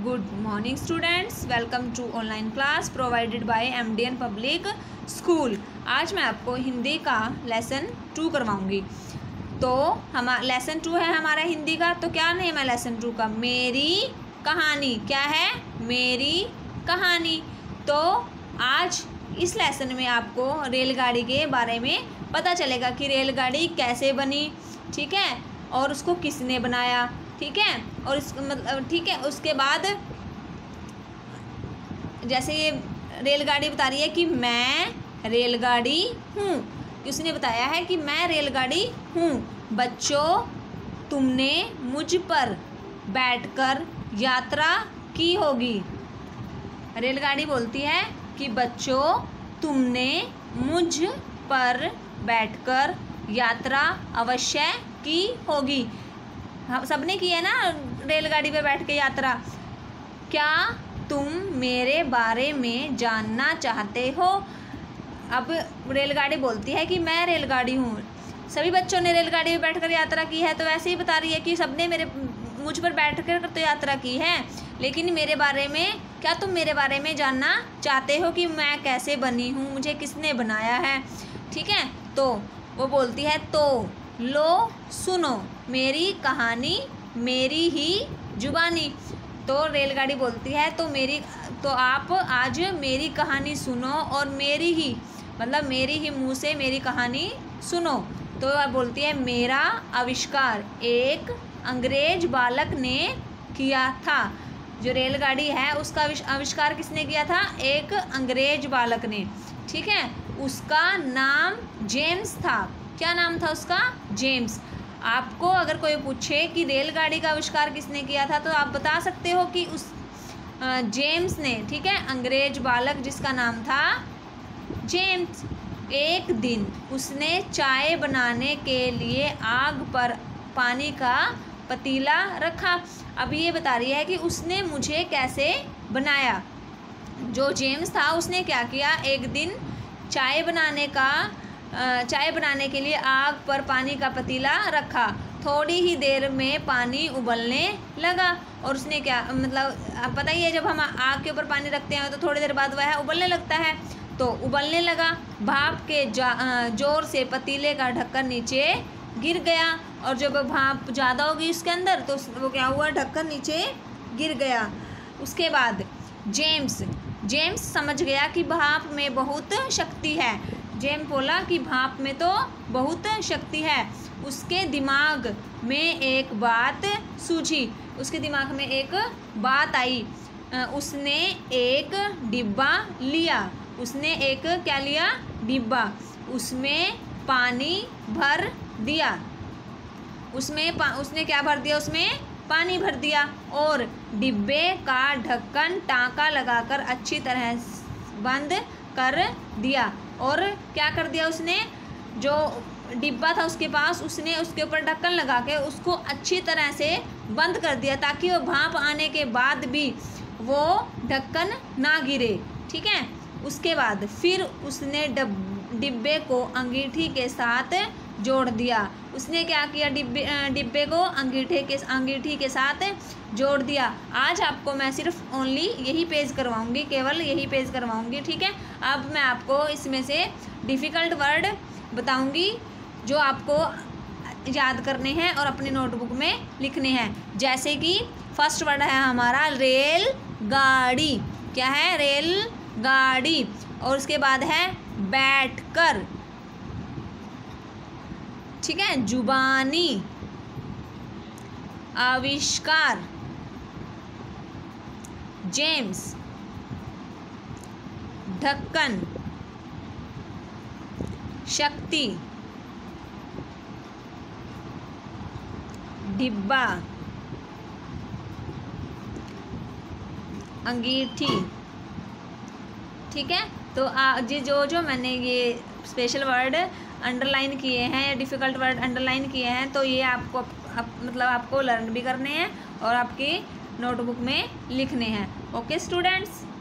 Good morning students, welcome to online class provided by MDN public school. आज मैं आपको हिंदी का लेसन 2 करवाऊंगी। तो हम लेसन 2 है हमारा हिंदी का। तो क्या नेम है लेसन 2 का? मेरी कहानी। क्या है? मेरी कहानी। तो आज इस लेसन में आपको रेलगाड़ी के बारे में पता चलेगा कि रेलगाड़ी कैसे बनी, ठीक है, और उसको किसने बनाया, ठीक है। और इस मतलब ठीक है, उसके बाद जैसे ये रेलगाड़ी बता रही है कि मैं रेलगाड़ी हूँ, उसने बताया है कि मैं रेलगाड़ी हूँ। बच्चों, तुमने मुझ पर बैठकर यात्रा की होगी। रेलगाड़ी बोलती है कि बच्चों, तुमने मुझ पर बैठकर यात्रा अवश्य की होगी। हम सबने की है ना रेलगाड़ी पे बैठ के यात्रा। क्या तुम मेरे बारे में जानना चाहते हो? अब रेलगाड़ी बोलती है कि मैं रेलगाड़ी हूँ। सभी बच्चों ने रेलगाड़ी में बैठकर यात्रा की है, तो वैसे ही बता रही है कि सबने मुझ पर बैठकर तो यात्रा की है, लेकिन मेरे बारे में क्या तुम मेरे बारे में जानना चाहते हो कि मैं कैसे बनी हूँ, मुझे किसने बनाया है, ठीक है। तो वो बोलती है, तो लो सुनो मेरी कहानी मेरी ही जुबानी। तो रेलगाड़ी बोलती है तो आप आज मेरी कहानी सुनो और मेरी ही मतलब मेरी ही मुँह से मेरी कहानी सुनो। तो वह बोलती है, मेरा आविष्कार एक अंग्रेज बालक ने किया था। जो रेलगाड़ी है उसका आविष्कार किसने किया था? एक अंग्रेज बालक ने, ठीक है। उसका नाम जेम्स था। क्या नाम था उसका? जेम्स। आपको अगर कोई पूछे कि रेलगाड़ी का आविष्कार किसने किया था, तो आप बता सकते हो कि उस जेम्स ने, ठीक है, अंग्रेज बालक जिसका नाम था जेम्स। एक दिन उसने चाय बनाने के लिए आग पर पानी का पतीला रखा। अब ये बता रही है कि उसने मुझे कैसे बनाया। जो जेम्स था उसने क्या किया, एक दिन चाय बनाने के लिए आग पर पानी का पतीला रखा। थोड़ी ही देर में पानी उबलने लगा और उसने क्या मतलब पता ही है, जब हम आग के ऊपर पानी रखते हैं तो थोड़ी देर बाद वह उबलने लगता है। तो उबलने लगा, भाप के जोर से पतीले का ढक्कन नीचे गिर गया और जब भाप ज़्यादा होगी उसके अंदर तो वो क्या हुआ, ढक्कन नीचे गिर गया। उसके बाद जेम्स समझ गया कि भाप में बहुत शक्ति है। जेम्स बोला कि भाप में तो बहुत शक्ति है। उसके दिमाग में एक बात सूझी, उसके दिमाग में एक बात आई। उसने एक डिब्बा लिया। उसने एक क्या लिया? डिब्बा। उसमें पानी भर दिया। उसने क्या भर दिया? उसमें पानी भर दिया और डिब्बे का ढक्कन टाँका लगाकर अच्छी तरह बंद कर दिया। और क्या कर दिया उसने? जो डिब्बा था उसके पास, उसने उसके ऊपर ढक्कन लगा के उसको अच्छी तरह से बंद कर दिया ताकि वो भाप आने के बाद भी वो ढक्कन ना गिरे, ठीक है। उसके बाद फिर उसने डिब्बे को अंगीठी के साथ जोड़ दिया। उसने क्या किया? डिब्बे को अंगीठी के साथ जोड़ दिया। आज आपको मैं सिर्फ ओनली यही पेज करवाऊंगी, केवल यही पेज करवाऊंगी, ठीक है। अब मैं आपको इसमें से डिफ़िकल्ट वर्ड बताऊंगी जो आपको याद करने हैं और अपने नोटबुक में लिखने हैं। जैसे कि फर्स्ट वर्ड है हमारा रेलगाड़ी। क्या है? रेलगाड़ी। और उसके बाद है बैठकर, ठीक है, जुबानी, आविष्कार, जेम्स, ढक्कन, शक्ति, डिब्बा, अंगीठी, ठीक है। तो जो मैंने ये स्पेशल वर्ड अंडरलाइन किए हैं या डिफ़िकल्ट वर्ड अंडरलाइन किए हैं, तो ये आपको लर्न भी करने हैं और आपकी नोटबुक में लिखने हैं। Okay students.